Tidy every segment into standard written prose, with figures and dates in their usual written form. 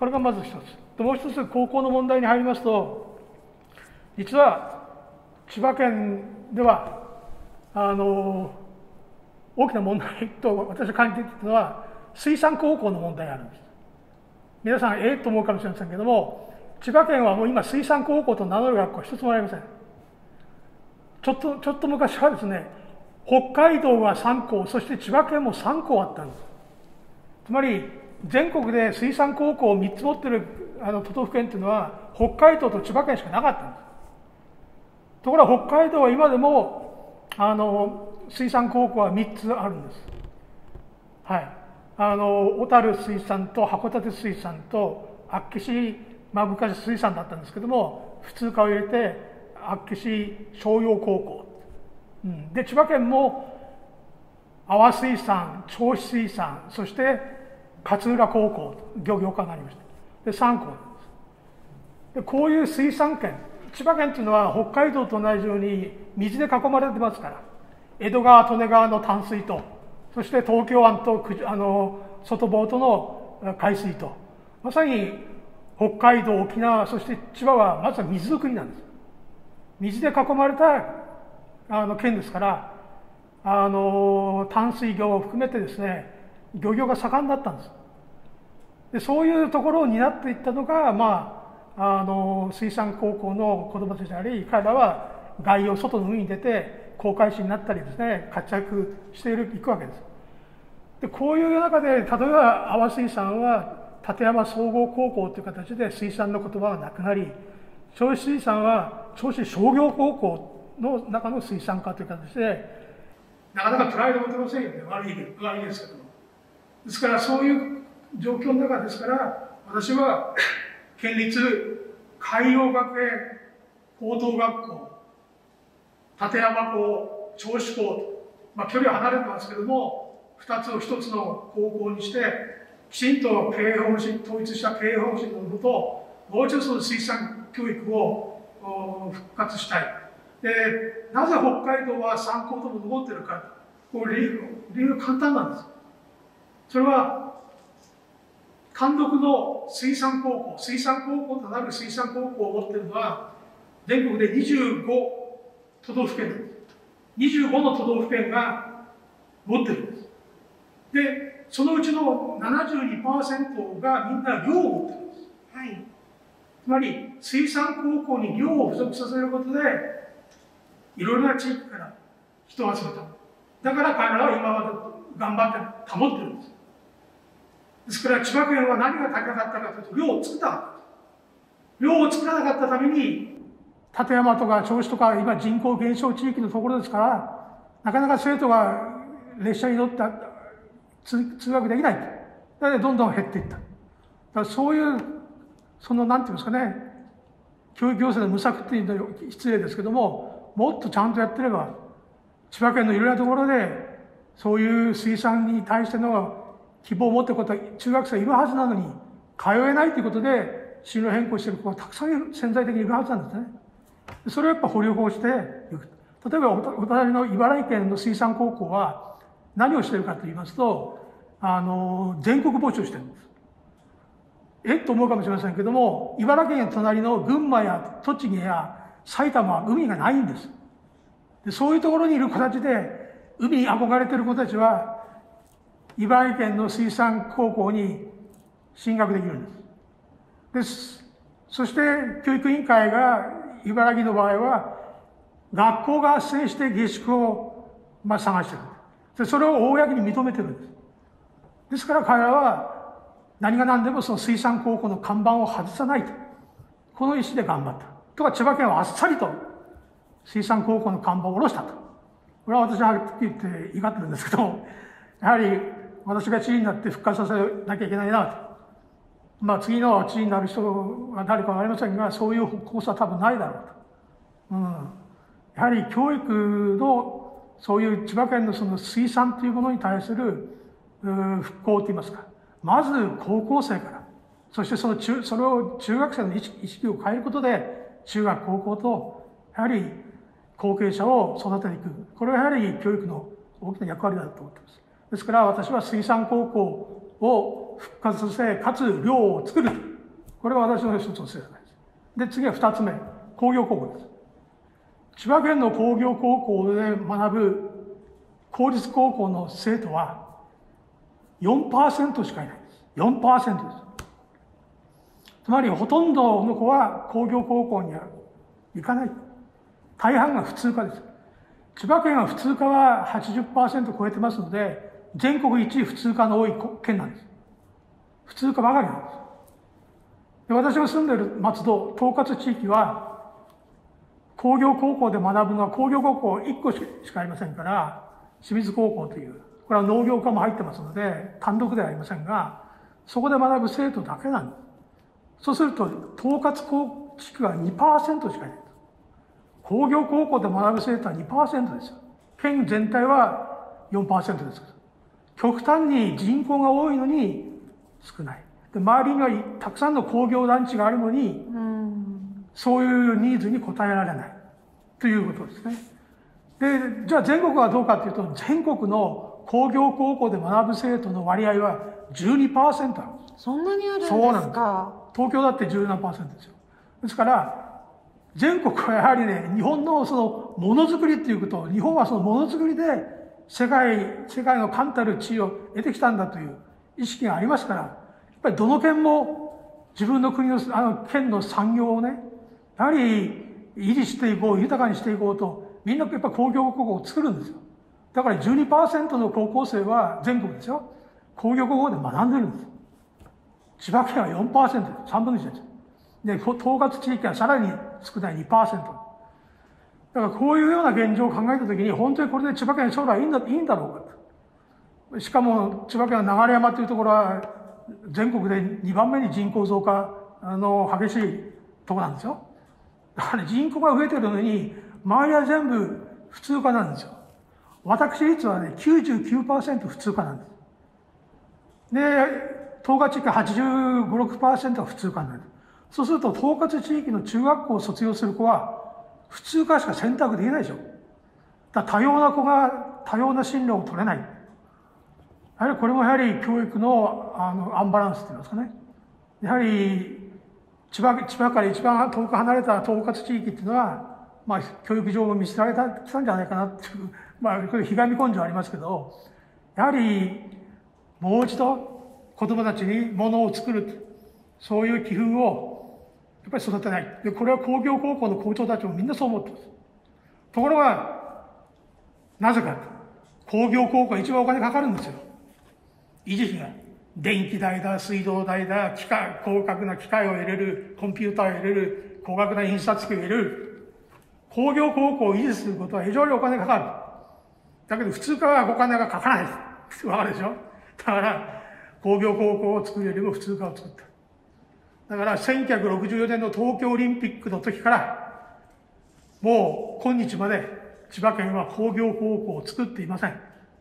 これがまず一つ。もう一つ、高校の問題に入りますと、実は千葉県では大きな問題と私が感じているのは水産高校の問題があるんです。皆さんと思うかもしれませんけども、千葉県はもう今水産高校と名乗る学校は一つもありません。ちょっと昔はですね、北海道が3校、そして千葉県も3校あったんです。つまり全国で水産高校を3つ持っている都道府県というのは北海道と千葉県しかなかったんです。ところが北海道は今でも水産高校は3つあるんです。はい。小樽水産と函館水産と厚岸、昔水産だったんですけども、普通科を入れて厚岸商業高校、で千葉県も阿波水産、銚子水産、そして勝浦高校漁業科がありました。で3校なんです。でこういう水産県、千葉県というのは北海道と同じように水で囲まれてますから、江戸川、利根川の淡水と、そして東京湾と外房との海水と、まさに北海道、沖縄、そして千葉はまずは水の国なんです。水で囲まれた県ですから、淡水魚を含めてですね、漁業が盛んだったんです。でそういうところを担っていったのが、水産高校の子どもたちであり、彼らは外洋、外の海に出て航海士になったりですね、活躍していくわけです。でこういう中で、例えば阿波水産は館山総合高校という形で水産の言葉がなくなり、銚子水産は銚子商業高校の中の水産科という形で、なかなかプライドを持てませんよね、悪いですけども。ですからそういう状況の中ですから、私は県立海洋学園高等学校、館山校、銚子校と、距離は離れてますけども、2つを1つの高校にして、きちんと経営方針、統一した経営方針のもと、もう一つの水産教育を復活したい。で、なぜ北海道は3校とも残っているか、理由は簡単なんです。それは、単独の水産高校となる水産高校を持っているのは、全国で25都道府県です。25の都道府県が持っているんです。で、そのうちの 72% がみんな寮を持っているんです。はい。つまり、水産高校に寮を付属させることで、いろいろな地域から人を集めた。だから彼らは今まで頑張って保っているんです。ですから、千葉県は何が足りなかったかというと、寮を作ったかった。寮を作らなかったために、館山とか銚子とか、今人口減少地域のところですから、なかなか生徒が列車に乗って通学できない。なので、どんどん減っていった。だからそういう、なんていうんですかね、教育行政の無策っていうのは失礼ですけども、もっとちゃんとやってれば、千葉県のいろいろなところで、そういう水産に対しての希望を持っていることは中学生いるはずなのに、通えないということで、進路変更している子がたくさん潜在的にいるはずなんですね。それをやっぱ掘り起こしていく。例えば、お隣の茨城県の水産高校は何をしているかと言いますと、全国募集してるんです。と思うかもしれませんけども、茨城県の隣の群馬や栃木や埼玉は海がないんです。でそういうところにいる子たちで、海に憧れている子たちは、茨城県の水産高校に進学できるんです。そして、教育委員会が茨城の場合は、学校が斡旋して下宿を探している。でそれを公に認めているんです。ですから彼らは、何が何でもその水産高校の看板を外さないと。この意思で頑張った。とか、千葉県はあっさりと水産高校の看板を下ろしたと。これは私ははっきり言って言い張ってるんですけど、やはり私が知事になって復活させなきゃいけないなと。次の知事になる人は誰かわかりませんが、そういうコースは多分ないだろうと。やはり教育の、そういう千葉県のその水産というものに対する復興といいますか、まず高校生から、そしてそれを中学生の意識を変えることで、中学、高校と、やはり後継者を育てていく。これはやはり教育の大きな役割だと思っています。ですから私は水産高校を復活させ、かつ寮を作る。 これが私の一つの制度です。で、次は2つ目、工業高校です。千葉県の工業高校で学ぶ公立高校の生徒は 4% しかいないんです。4% です。つまりほとんどの子は工業高校には行かない。大半が普通科です。千葉県は普通科は 80% 超えてますので、全国一普通科の多い県なんです。普通科ばかりなんです。で、私が住んでいる松戸、統括地域は、工業高校で学ぶのは工業高校1個しかありませんから、清水高校という、これは農業科も入ってますので、単独ではありませんが、そこで学ぶ生徒だけなんです。そうすると、統括地区が 2% しかいない。工業高校で学ぶ生徒は 2% ですよ。県全体は 4% ですから。極端に人口が多いのに少ない。で、周りにはたくさんの工業団地があるのに、そういうニーズに応えられないということですね。で、じゃあ全国はどうかというと、全国の工業高校で学ぶ生徒の割合は 12% ある。 そんなにあるんですか？ そうなんです。東京だって17%ですよ。ですから、全国はやはりね、日本のそのものづくりっていうこと、日本はそのものづくりで世界の冠たる地位を得てきたんだという意識がありますから、やっぱりどの県も自分の国の、県の産業をね、やはり維持していこう、豊かにしていこうと、みんなやっぱ工業高校を作るんですよ。だから 12% の高校生は全国ですよ。工業高校で学んでるんです。千葉県は 4%です。3分の1です。で、統括地域はさらに少ない 2%。だからこういうような現状を考えたときに、本当にこれで千葉県将来いいんだろうかと。しかも千葉県は流山というところは全国で2番目に人口増加の激しいところなんですよ。だから人口が増えてるのに、周りは全部普通科なんですよ。私立はね、99% 普通科なんです。で、統括地域85、6% は普通科なんです。そうすると、統括地域の中学校を卒業する子は、普通科しか選択できないでしょ。だから多様な子が多様な進路を取れない。やはりこれもやはり教育のアンバランスといいますかね。やはり千葉から一番遠く離れた統括地域っていうのは、まあ、教育上も見捨てられきたんじゃないかなっていう、まあ、これひがみ根性ありますけど、やはりもう一度子供たちにものを作る、そういう気風をやっぱり育てない。で、これは工業高校の校長たちもみんなそう思ってます。ところが、なぜか、工業高校は一番お金かかるんですよ。維持費が。電気代だ、水道代だ、高額な機械を入れる、コンピューターを入れる、高額な印刷機を入れる。工業高校を維持することは非常にお金がかかる。だけど普通科はお金がかからない。わかるでしょ？だから、工業高校を作るよりも普通科を作った。だから1964年の東京オリンピックの時から、もう今日まで千葉県は工業高校を作っていません。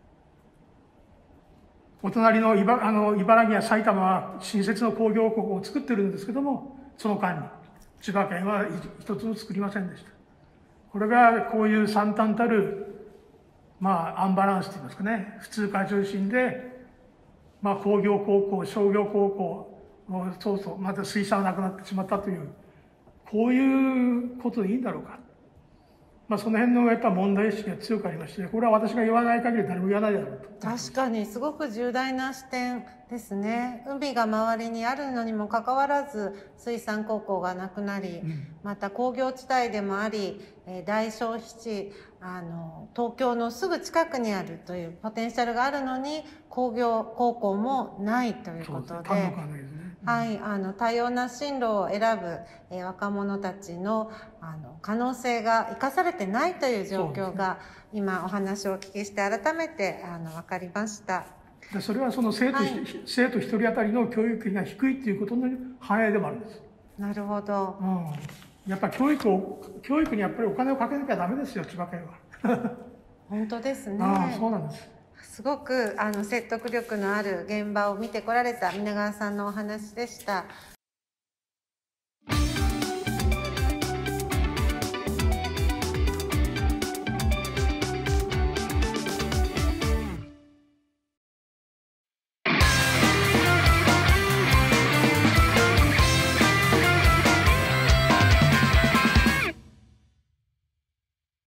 お隣の茨城や埼玉は新設の工業高校を作ってるんですけども、その間に千葉県は一つも作りませんでした。これがこういう惨憺たる、まあ、アンバランスといいますかね、普通科中心で、まあ、工業高校、商業高校、そうそう、また水産はなくなってしまったという、こういうことでいいんだろうか。まあ、その辺のやっぱ問題意識が強くありまして、これは私が言わない限り誰も言わないだろうと。 確かにすごく重大な視点ですね。海が周りにあるのにもかかわらず水産高校がなくなり、また工業地帯でもあり、大消費地、東京のすぐ近くにあるというポテンシャルがあるのに工業高校もないということで、はい、多様な進路を選ぶ、若者たちの可能性が生かされてないという状況が、今お話をお聞きして改めて分かりました。 それはその生徒一人当たりの教育費が低いということの反映でもあるんです。 なるほど。 やっぱり教育にやっぱりお金をかけなきゃダメですよ、千葉県は。 本当ですね。 そうなんです。 すごく説得力のある現場を見てこられた皆川さんのお話でした。